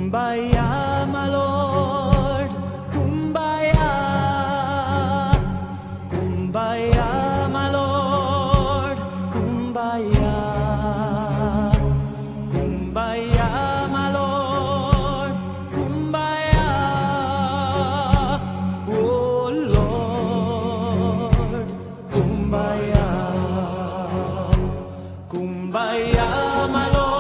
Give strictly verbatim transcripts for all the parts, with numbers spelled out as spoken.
Kumbayah, my Lord, Kumbayah, Kumbayah, my Lord, Kumbayah, Kumbayah, my Lord, Kumbayah, oh Lord, Kumbayah, Kumbayah, my Lord.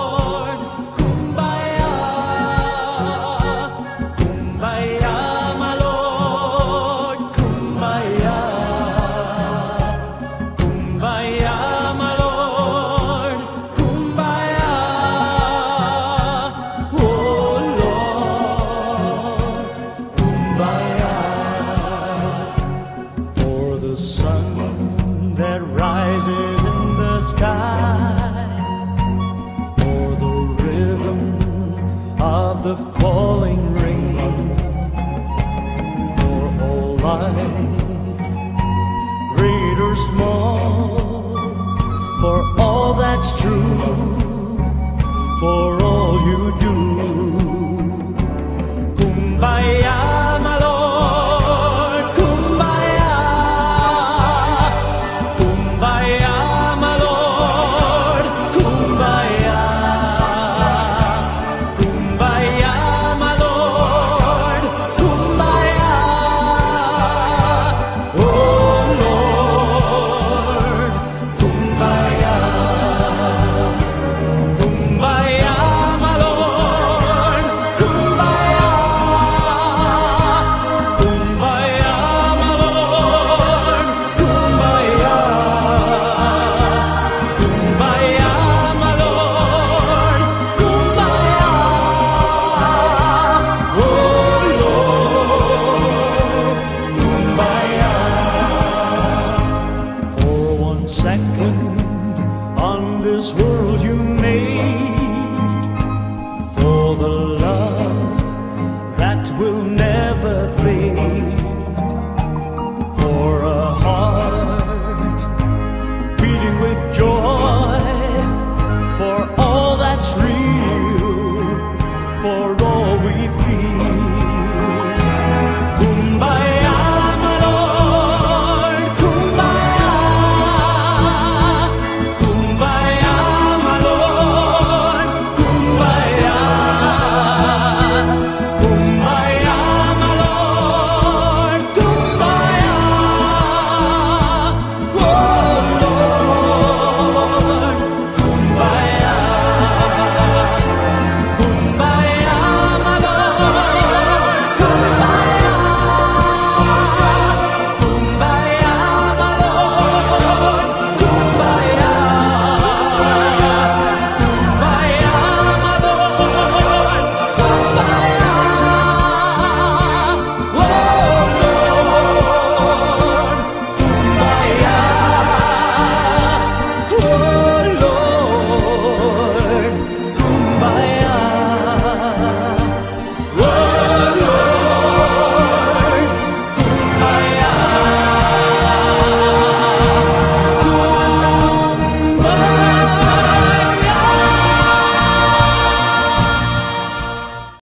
The sun that rises in the sky, or the rhythm of the falling rain, for all life, great or small, for all that's true, for all you do.